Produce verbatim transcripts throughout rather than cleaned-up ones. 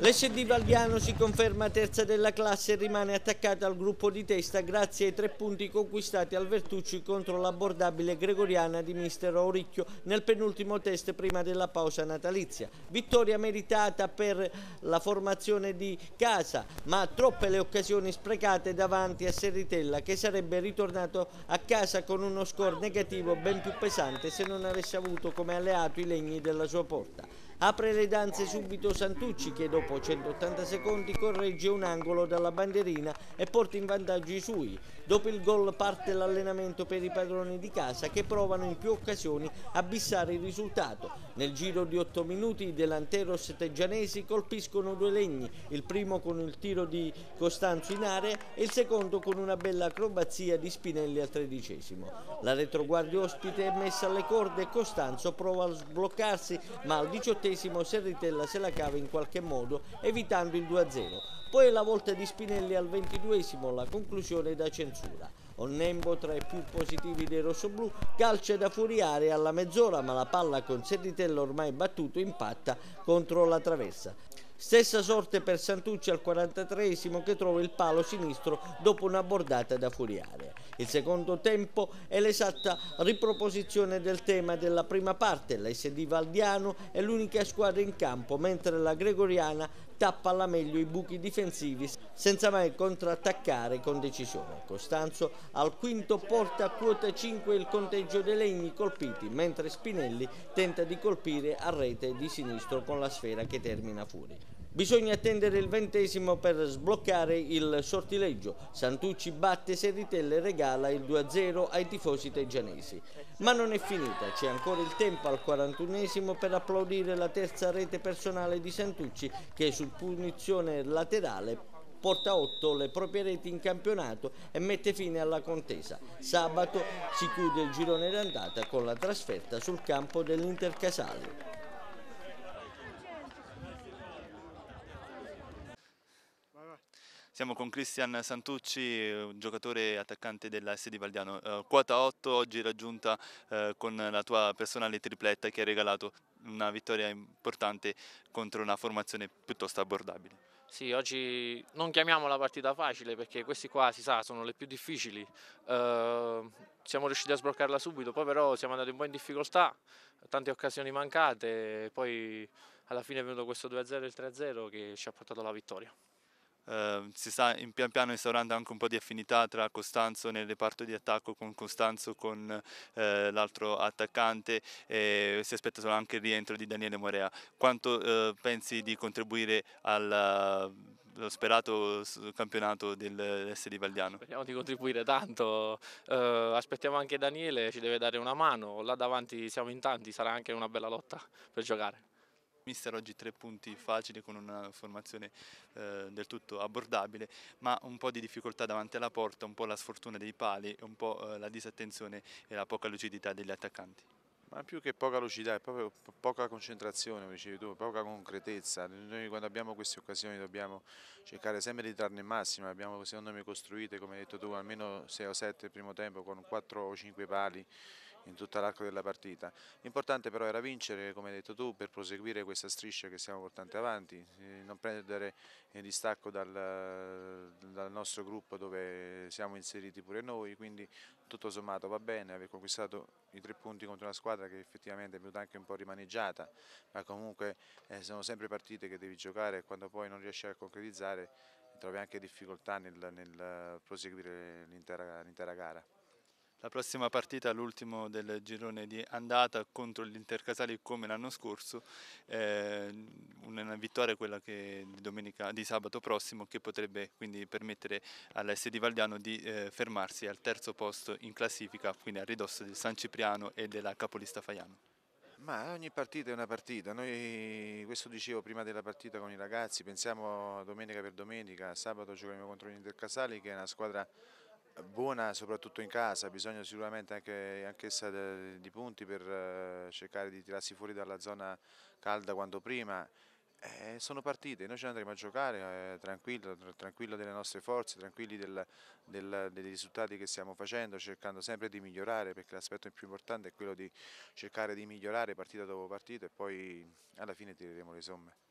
L'S D Valdiano si conferma terza della classe e rimane attaccata al gruppo di testa grazie ai tre punti conquistati al Vertucci contro l'abbordabile Gregoriana di mister Auricchio nel penultimo test prima della pausa natalizia. Vittoria meritata per la formazione di casa, ma troppe le occasioni sprecate davanti a Serritella, che sarebbe ritornato a casa con uno score negativo ben più pesante se non avesse avuto come alleato i legni della sua porta. Apre le danze subito Santucci, che dopo centottanta secondi corregge un angolo dalla bandierina e porta in vantaggio i suoi. Dopo il gol parte l'allenamento per i padroni di casa, che provano in più occasioni a bissare il risultato. Nel giro di otto minuti i delanteros teggianesi colpiscono due legni, il primo con il tiro di Costanzo in area e il secondo con una bella acrobazia di Spinelli al tredicesimo. La retroguardia ospite è messa alle corde e Costanzo prova a sbloccarsi, ma al diciottesimo Serritella se la cava in qualche modo, evitando il due a zero. Poi la volta di Spinelli al ventiduesimo, la conclusione da censura. Onnembo tra i più positivi dei rossoblù, calcia da fuori area alla mezz'ora, ma la palla con Serritella ormai battuto impatta contro la traversa. Stessa sorte per Santucci al quarantatreesimo, che trova il palo sinistro dopo una bordata da fuori area. Il secondo tempo è l'esatta riproposizione del tema della prima parte. L'S D Valdiano è l'unica squadra in campo, mentre la Gregoriana tappa alla meglio i buchi difensivi senza mai contrattaccare con decisione. Costanzo al quinto porta a quota cinque il conteggio dei legni colpiti, mentre Spinelli tenta di colpire a rete di sinistro con la sfera che termina fuori. Bisogna attendere il ventesimo per sbloccare il sortileggio. Santucci batte Serritella e regala il due a zero ai tifosi teggianesi. Ma non è finita, c'è ancora il tempo al quarantunesimo per applaudire la terza rete personale di Santucci, che su punizione laterale porta a otto le proprie reti in campionato e mette fine alla contesa. Sabato si chiude il girone d'andata con la trasferta sul campo dell'Intercasali. Siamo con Cristian Santucci, un giocatore attaccante della S D Valdiano. Uh, quota otto oggi raggiunta uh, con la tua personale tripletta che ha regalato una vittoria importante contro una formazione piuttosto abbordabile. Sì, oggi non chiamiamo la partita facile perché questi qua si sa sono le più difficili. Uh, siamo riusciti a sbloccarla subito, poi però siamo andati un po' in difficoltà, tante occasioni mancate, poi alla fine è venuto questo due a zero e il tre a zero che ci ha portato alla vittoria. Uh, si sta in pian piano instaurando anche un po' di affinità tra Costanzo nel reparto di attacco, con Costanzo con uh, l'altro attaccante, e si aspetta solo anche il rientro di Daniele Morea. Quanto uh, pensi di contribuire al uh, sperato campionato del S D Valdiano? Speriamo di contribuire tanto, uh, aspettiamo anche Daniele, ci deve dare una mano, là davanti siamo in tanti, sarà anche una bella lotta per giocare. Mister oggi tre punti facili con una formazione eh, del tutto abbordabile, ma un po' di difficoltà davanti alla porta, un po' la sfortuna dei pali, un po' eh, la disattenzione e la poca lucidità degli attaccanti. Ma più che poca lucidità, è proprio poca concentrazione, come dicevi tu, poca concretezza. Noi quando abbiamo queste occasioni dobbiamo cercare sempre di trarne il massimo, abbiamo secondo me costruite, come hai detto tu, almeno sei o sette il primo tempo con quattro o cinque pali in tutto l'arco della partita. L'importante però era vincere, come hai detto tu, per proseguire questa striscia che stiamo portando avanti, non perdere il distacco dal, dal nostro gruppo dove siamo inseriti pure noi, quindi tutto sommato va bene aver conquistato i tre punti contro una squadra che effettivamente è venuta anche un po' rimaneggiata, ma comunque eh, sono sempre partite che devi giocare e quando poi non riesci a concretizzare trovi anche difficoltà nel, nel proseguire l'intera gara. La prossima partita, l'ultimo del girone di andata contro l'Intercasali come l'anno scorso, eh, una vittoria quella che di, domenica, di sabato prossimo, che potrebbe quindi permettere alla S D Valdiano di eh, fermarsi al terzo posto in classifica, quindi a ridosso del San Cipriano e della capolista Faiano. Ma ogni partita è una partita, noi questo dicevo prima della partita con i ragazzi, pensiamo domenica per domenica, sabato giocheremo contro l'Intercasali che è una squadra buona soprattutto in casa, bisogna sicuramente anche anch'essa di punti per uh, cercare di tirarsi fuori dalla zona calda quanto prima. Eh, sono partite, noi ci andremo a giocare eh, tranquillo, tranquillo delle nostre forze, tranquilli del, del, dei risultati che stiamo facendo, cercando sempre di migliorare, perché l'aspetto più importante è quello di cercare di migliorare partita dopo partita e poi alla fine tireremo le somme.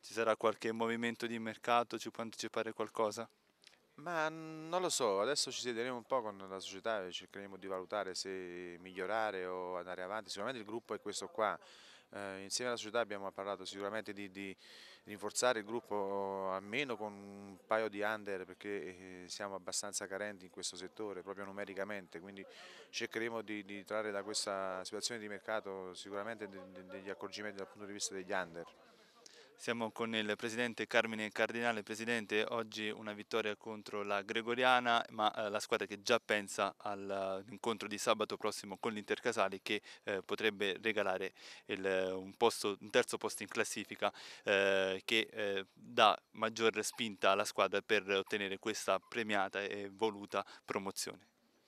Ci sarà qualche movimento di mercato, ci può anticipare qualcosa? Ma non lo so, adesso ci siederemo un po' con la società e cercheremo di valutare se migliorare o andare avanti. Sicuramente il gruppo è questo qua. Eh, insieme alla società abbiamo parlato sicuramente di, di rinforzare il gruppo almeno con un paio di under, perché eh, siamo abbastanza carenti in questo settore proprio numericamente, quindi cercheremo di, di trarre da questa situazione di mercato sicuramente de- de- degli accorgimenti dal punto di vista degli under. Siamo con il presidente Carmine Cardinale. Presidente, oggi una vittoria contro la Gregoriana, ma eh, la squadra che già pensa all'incontro di sabato prossimo con l'Intercasali, che eh, potrebbe regalare il, un, posto, un terzo posto in classifica, eh, che eh, dà maggior spinta alla squadra per ottenere questa premiata e voluta promozione.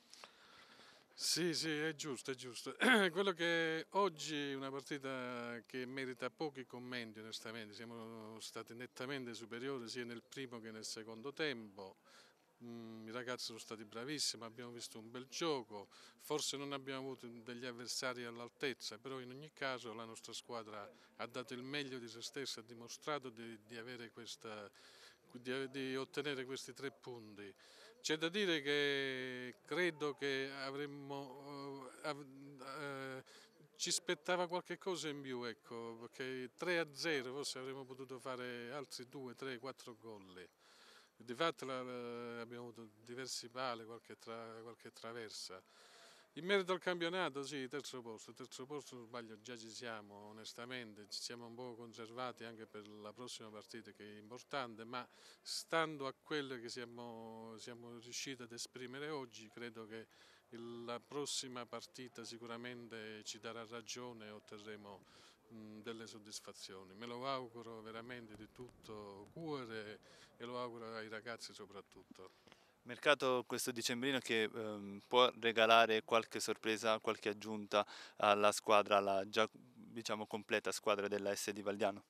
Sì, sì, è giusto, è giusto. Quello che oggi è una partita che merita pochi commenti, onestamente. Siamo stati nettamente superiori sia nel primo che nel secondo tempo. Mm, I ragazzi sono stati bravissimi, abbiamo visto un bel gioco. Forse non abbiamo avuto degli avversari all'altezza, però in ogni caso la nostra squadra ha dato il meglio di se stessa, ha dimostrato di, di avere questa, di, di ottenere questi tre punti. C'è da dire che credo che avremmo, eh, av- eh, ci spettava qualche cosa in più, ecco, perché tre a zero forse avremmo potuto fare altri due, tre, quattro gol. Di fatto la- la- abbiamo avuto diversi pali, qualche, tra- qualche traversa. In merito al campionato, sì, terzo posto, terzo posto non sbaglio, già ci siamo, onestamente, ci siamo un po' conservati anche per la prossima partita che è importante, ma stando a quello che siamo, siamo riusciti ad esprimere oggi, credo che il- la prossima partita sicuramente ci darà ragione e otterremo mh, delle soddisfazioni. Me lo auguro veramente di tutto cuore e lo auguro ai ragazzi soprattutto. Mercato questo dicembrino che ehm, può regalare qualche sorpresa, qualche aggiunta alla squadra, alla già diciamo completa squadra della S di Valdiano.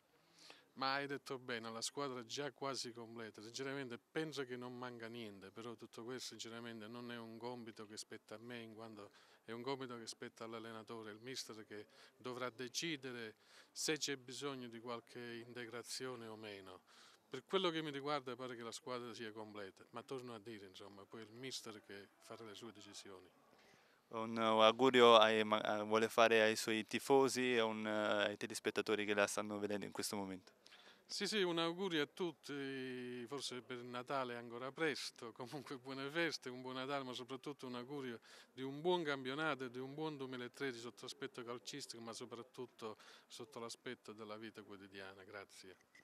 Ma hai detto bene, la squadra è già quasi completa, sinceramente penso che non manca niente, però tutto questo sinceramente non è un compito che spetta a me, in quanto è un compito che spetta all'allenatore, il mister che dovrà decidere se c'è bisogno di qualche integrazione o meno. Per quello che mi riguarda pare che la squadra sia completa, ma torno a dire, insomma, poi è il mister che farà le sue decisioni. Un uh, augurio ai- ma- a- vuole fare ai suoi tifosi e un, eh, ai telespettatori che la stanno vedendo in questo momento. Sì, sì, un augurio a tutti, forse per Natale è ancora presto, comunque buone feste, un buon Natale, ma soprattutto un augurio di un buon campionato e di un buon duemilatredici sotto l'aspetto calcistico, ma soprattutto sotto l'aspetto della vita quotidiana. Grazie.